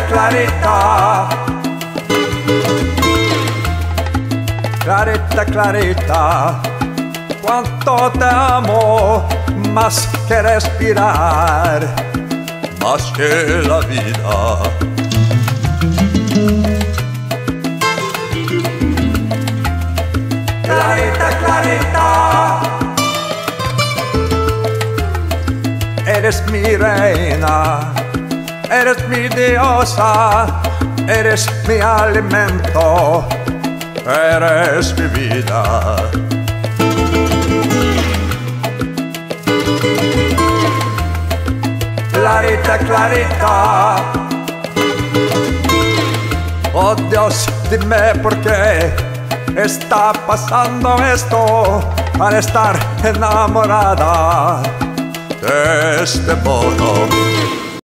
Clarita, Clarita, Clarita, cuánto te amo, más que respirar, más que la vida. Clarita, Clarita, eres mi reina, eres mi diosa, eres mi alimento, eres mi vida. Clarita, Clarita, oh Dios, dime por qué está pasando esto al estar enamorada de este modo.